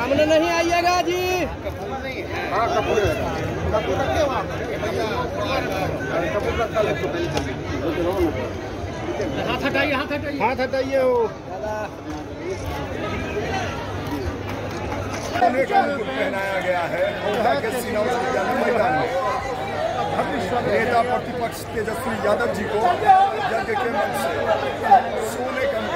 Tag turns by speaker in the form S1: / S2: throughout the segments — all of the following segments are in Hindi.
S1: सामने नहीं आइएगा जी।
S2: हाँ कपूर रखे वहाँ कपूर रखा ले तो
S1: हाथ हटाइए, हाथ हटाइए, हाथ हटाइए हो
S2: पहनाया गया है मैदान में नेता प्रतिपक्ष तेजस्वी यादव जी को यज्ञ के मंच से सोने का।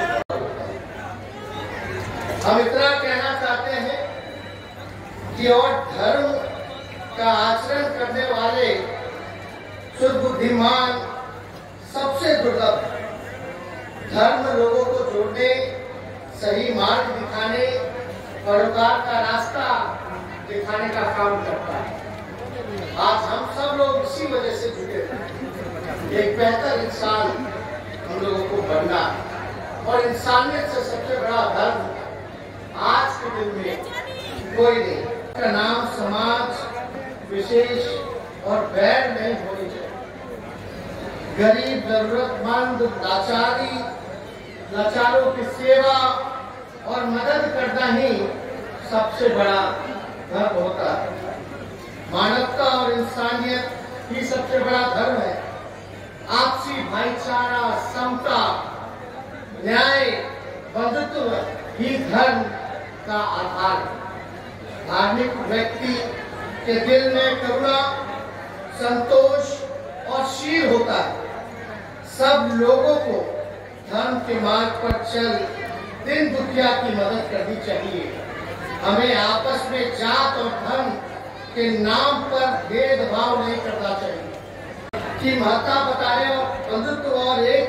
S3: हम इतना कहना चाहते हैं कि और धर्म का आचरण करने वाले शुद्ध बुद्धिमान सबसे दुर्लभ। धर्म लोगों को जोड़ने, सही मार्ग दिखाने, परोपकार का रास्ता दिखाने का काम करता है। आज हम सब लोग इसी वजह से जुटे हैं। एक बेहतर इंसान हम लोगों को बनना है और इंसानियत से सबसे बड़ा धर्म आज के दिन में कोई नहीं। का नाम समाज विशेष और बैर नहीं होनी चाहिए। गरीब, जरूरतमंद, लाचारों की सेवा और मदद करना ही सबसे बड़ा धर्म होता है। मानवता और इंसानियत ही सबसे बड़ा धर्म है। आपसी भाईचारा, समता, न्याय, बंधुत्व ही धर्म का आधार है। धार्मिक व्यक्ति के दिल में करुणा, संतोष और शील होता है। सब लोगों को धर्म के मार्ग पर चल दिन दुखिया की मदद करनी चाहिए। हमें आपस में जात और धर्म के नाम पर भेदभाव नहीं करना चाहिए। कि महत्ता बताने और बंधुत्व और एक